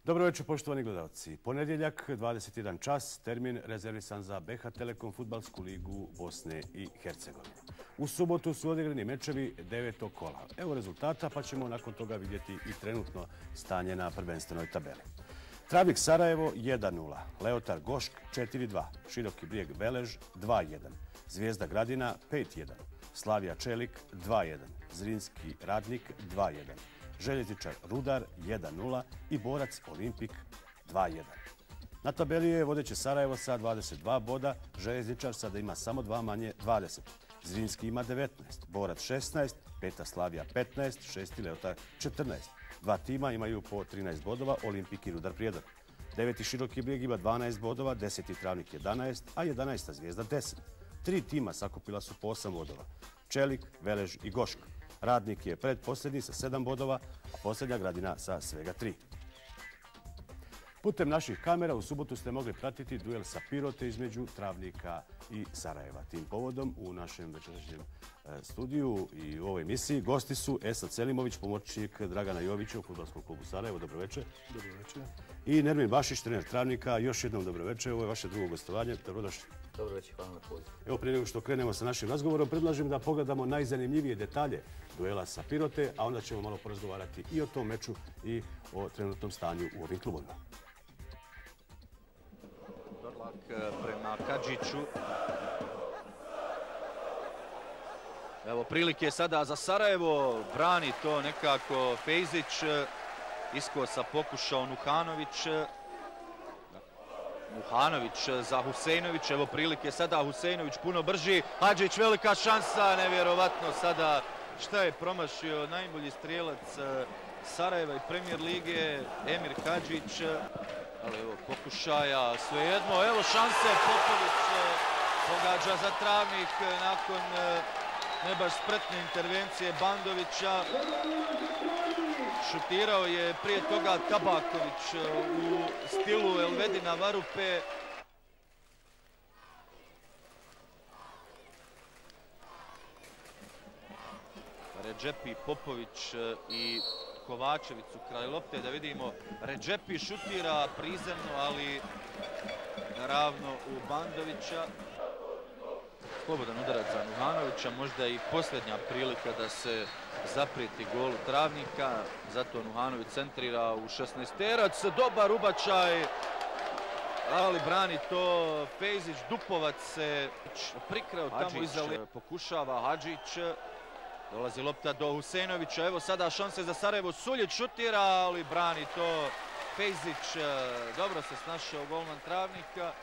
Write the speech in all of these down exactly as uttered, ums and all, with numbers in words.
Dobro večer, poštovani gledalci. Ponedjeljak, dvadeset jedan čas, termin rezervisan za B H Telekom fudbalsku ligu Bosne i Hercegovine. U subotu su odigrani mečevi devetog kola. Evo rezultata, pa ćemo nakon toga vidjeti i trenutno stanje na prvenstvenoj tabeli. Travnik Sarajevo jedan nula, Leotar Gošk četiri dva, Široki Brijeg Velež dva jedan, Zvijezda Gradina pet jedan, Slavija Čelik dva jedan, Zrinski Radnik dva jedan, Željezničar Rudar jedan nula i Borac Olimpik dva jedan. Na tabeli je vodeće Sarajevo sa dvadeset dva boda, Željezničar sada ima samo dva manje dvadeset. Zrinski ima devetnaest, Borac šesnaest, peta Slavija petnaest, šesti Leotar četrnaest. Dva tima imaju po trinaest bodova, Olimpik i Rudar Prijedor. Deveti Široki Brijeg ima dvanaest bodova, deseti Travnik jedanaest, a jedanaesta Zvijezda deset. Tri tima sakupila su po osam bodova, Čelik, Velež i Gošk. Radnik je predposljednji sa sedam bodova, a posljednja Gradina sa svega tri. Putem naših kamera u subotu ste mogli pratiti duel sa Pirote između Travnika i Sarajeva. Tim povodom u našem večerašnjem studiju i u ovoj emisiji gosti su Esad Selimović, pomoćnik Dragana Jovića u fudbalskom klubu Sarajevo. Dobro večer. Dobro večer. I Nermin Bašić, trener Travnika. Još jednom dobro večer. Ovo je vaše drugo gostovanje. Dobrodošli. Dobro večer, hvala na pozivu. Evo, prije nego što krenemo sa našim razgovorom, predlažem da pogledamo najzanimljivije detalje duela sa Pirote, a onda ćemo malo porazgovarati i o tom meču i o trenutnom stanju u ovim klubovima. Dorlak prema Kadžiću. Evo prilike sada za Sarajevo. Brani to nekako Fejzić. Iskosa pokušao Nuhanović. Nuhanović za Husejnović. Evo prilike sada Husejnović puno brži. Hadžić velika šansa. Nevjerovatno sada šta je promašio najbolji strijelac Sarajeva i Premier lige Emir Hadžić. Ali evo pokušaja, svejedno, evo šanse, Popović pogađa za Travnik nakon ne baš spretne intervencije Bandovića. Šutirao je prije toga Tabaković u stilu Elvedina Varupe. Redžepi, Popović i Kovačević u kraj lopte, da vidimo. Redžepi šutira prizemno, ali ravno u Bandovića. Slobodan udarac za Nuhanovića, možda i posljednja prilika da se zaprijeti golu Travnika. Zato Nuhanović centrira u šesnaesterac. Dobar ubačaj, ali brani to Fejzić. Dupovac se prikrao tamo iza. Pokušava Hadžić. Dolazi lopta do Husejnovića. Evo sada šanse za Sarajevo. Suljić šutira, ali brani to Fejzić. Dobro se snašao golman Travnika.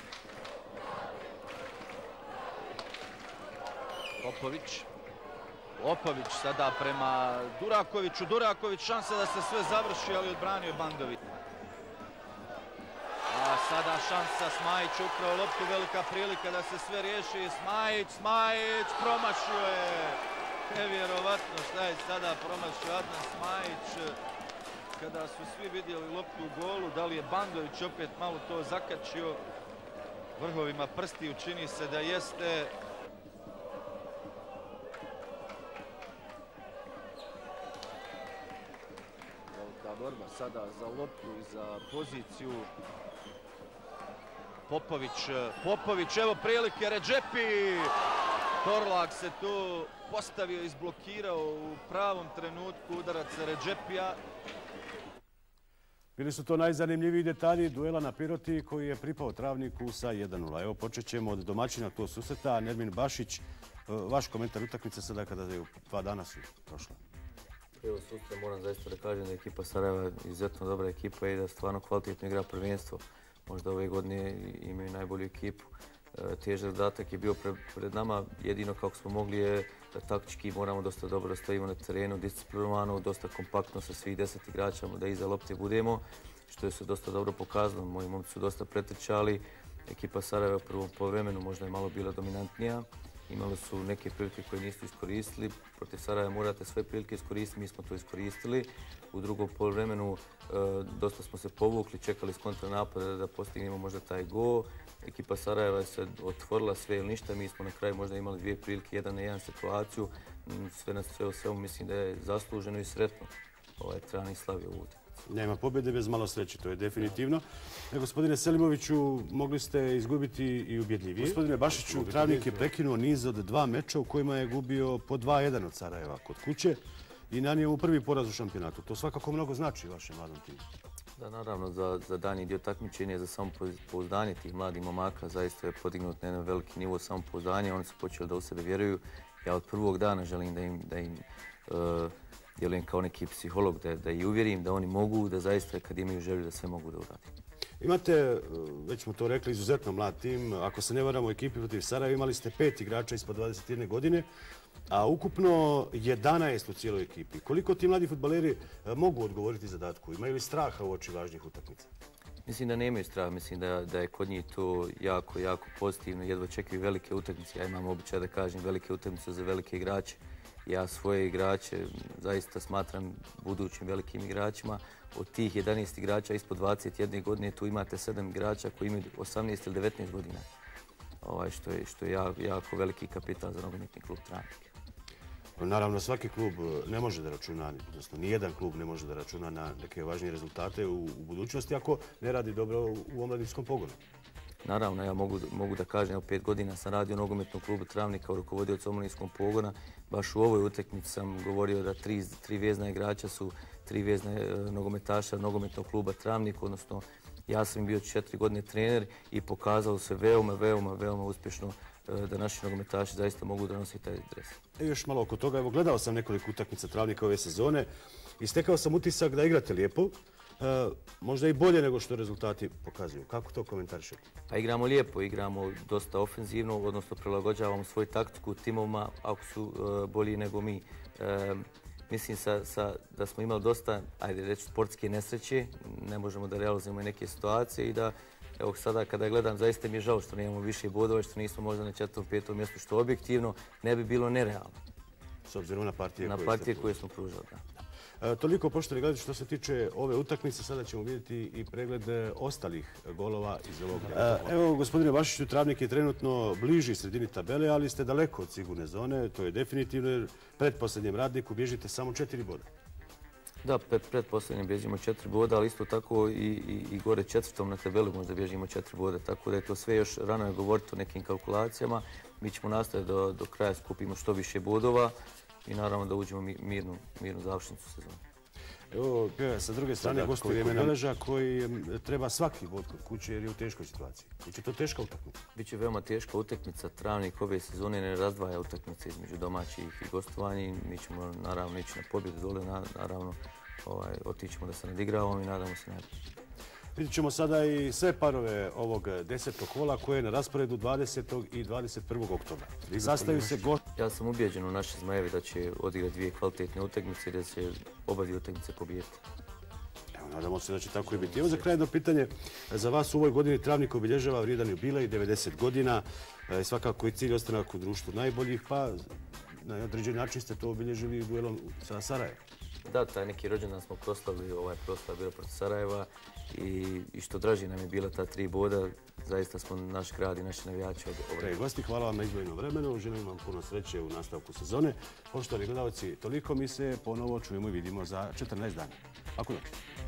Popović. Popović sada prema Durakoviću. Duraković šansa da se sve završi, ali odbranio Bandović. A sada šansa, Smajić ukrao loptu, velika prilika da se sve riješi. Smajić, Smajić promašio je. Nevjerovatno šta je sada promašio Adnan Smajić. Kada su svi vidjeli loptu u golu, da li je Bandović opet malo to zakačio vrhovima prstiju, čini se da jeste. Velika borba sada za loptu i za poziciju. Popović, Popović, evo prilike, Redžepi. Torlak se tu postavio, izblokirao u pravom trenutku udarac Redžepija. Bili su to najzanimljiviji detalji duela na Piroti koji je pripao Travniku sa jedan nula. Evo počet ćemo od domaćina tog susreta. Nermin Bašić, vaš komentar utakmice sada kada je dva dana su prošla. Evo susret moram zaista da kažem da je ekipa Sarajeva izuzetno dobra ekipa i da stvarno kvalitetno igra prvenstvo. Možda ove godine imaju najbolju ekipu. Težak zadatak je bio pred nama, jedino kako smo mogli je da taktički moramo dosta dobro da stojimo na terenu, disciplinovano, dosta kompaktno sa svih deset igrača, da iza lopte budemo, što je se dosta dobro pokazalo. Moji momci su dosta pretrčali, ekipa Sarajeva u prvom poluvremenu možda je malo bila dominantnija, imali su neke prilike koje nisu iskoristili, protiv Sarajeva morate sve prilike iskoristiti, mi smo to iskoristili. U drugom poluvremenu dosta smo se povukli, čekali s kontranapada da postignemo možda taj gol. Ekipa Sarajeva je se otvorila sve ili ništa, mi smo na kraju možda imali dvije prilike, jedan na jedan situaciju. Sve na sve o svemu mislim da je zasluženo i sretno ovaj Travnik slavio ovu utakmicu. Nema pobjede bez malo sreće, to je definitivno. Gospodine Selimoviću, mogli ste izgubiti i ubjedljivije. Gospodine Bašiću, Travnik je prekinuo niz od dva meča u kojima je gubio po dva jedan od Sarajeva kod kuće i nanio mu prvi poraz u šampionatu. To svakako mnogo znači vašem mladom timu. Da, naravno, za, za danji dio takmičenja, za samopouzdanje tih mladih momaka, zaista je podignut na jedan veliki nivo samopouzdanja. Oni su počeli da u sebe vjeruju. Ja od prvog dana želim da im, da im uh, djelujem kao neki psiholog, da, da ih uvjerim da oni mogu, da zaista kad imaju želju da sve mogu da uradi. Imate, već smo to rekli, izuzetno mlad tim. Ako se ne varamo u ekipi protiv Sarajeva, imali ste pet igrača ispod dvadeset jedne godine, a ukupno jedanaest u cijeloj ekipi. Koliko ti mladi fudbaleri mogu odgovoriti zadatku? Imaju li straha u oči važnijih utakmica? Mislim da nemaju straha, mislim da, da je kod njih to jako, jako pozitivno. Jedva čekaju velike utakmice. Ja imam običaj da kažem velike utakmice za velike igrače. Ja svoje igrače zaista smatram budućim velikim igračima. Od tih jedanaest igrača ispod dvadeset jedne godine tu imate sedam igrača koji imaju osamnaest ili devetnaest godina. Ovaj, što je, što je jako, jako veliki kapital za nogometni klub Travnik. Naravno, svaki klub ne može da računa, odnosno nijedan klub ne može da računa na neke važnije rezultate u, u budućnosti ako ne radi dobro u omladinskom pogonu. Naravno, ja mogu, mogu da kažem, evo pet godina sam radio u nogometnom klubu Travnik kao rukovodioc omladinskom pogona. Baš u ovoj utakmici sam govorio da tri, tri vezna igrača su tri vezna e, nogometaša nogometnog kluba Travnik, odnosno ja sam bio četiri godine trener i pokazalo se veoma, veoma, veoma uspješno e, da naši nogometaši zaista mogu da nosi taj dres. E, još malo oko toga, evo gledao sam nekoliko utakmica Travnika ove sezone i stekao sam utisak da igrate lijepo. E, možda i bolje nego što rezultati pokazuju. Kako to komentarišete? Pa igramo lijepo, igramo dosta ofenzivno, odnosno prilagođavamo svoju taktiku timovima ako su e, bolji nego mi. E, mislim sa, sa, da smo imali dosta, ajde reći, sportske nesreće, ne možemo da realizujemo neke situacije i da, evo sada kada gledam, zaista mi je žao što nemamo više bodova, što nismo možda na četvrtom, petom mjestu, što objektivno ne bi bilo nerealno. S obzirom na partije, na koje, partije koje smo pružali. Da. E, toliko, poštovani gledatelji, što se tiče ove utakmice. Sada ćemo vidjeti i pregled ostalih golova iz ovog. E, evo, gospodine Bašiću, Travnik je trenutno bliži sredini tabele, ali ste daleko od sigurne zone. To je definitivno, jer pretposljednjem Radniku bježite samo četiri boda. Da, pretposljednjem bježimo četiri boda, ali isto tako i, i, i gore četvrtom na tabeli možda bježimo četiri boda. Tako da je to sve još rano je govoriti o nekim kalkulacijama. Mi ćemo nastaviti do, do kraja skupimo što više bodova i naravno da uđemo mirnu, mirnu završnicu sezonu. Evo, sa druge strane, gostuje kod Beleža koji treba svaki bod kod kuće jer je u teškoj situaciji. Biće to teška utakmica? Biće veoma teška utakmica. Travnik ove sezone ne razdvaja utakmice između domaćih i gostovanja. Mi ćemo naravno ići na pobjedu dole, naravno ovaj, otićemo da se nadigravamo i nadamo se najbolje. Vidjet ćemo sada i sve parove ovog desetog kola koje je na rasporedu dvadesetog i dvadeset prvog oktobra. Sastaju se gost... Ja sam ubijeđen u naše Zmajevi da će odigrati dvije kvalitetne utakmice i da će oba dvije utakmice pobijeti. Evo, nadamo se da će tako i biti. Evo za kraj jedno pitanje. Za vas u ovoj godini Travnik obilježava vrijedan jubilej, devedeset godina. Svakako i cilj ostanak u društvu najboljih, pa na određen način ste to obilježili duelom sa Sarajevom. Da, taj neki rođendan smo proslavili, ovaj proslav bio protiv Sarajeva i, i što draži nam je bila ta tri boda, zaista smo naš grad i naši navijači od ovoga. Gosti, hvala vam na izdvojenom vremenu, želim vam puno sreće u nastavku sezone. Poštovani gledalci, toliko, mi se ponovo čujemo i vidimo za četrnaest dana. Laku noć.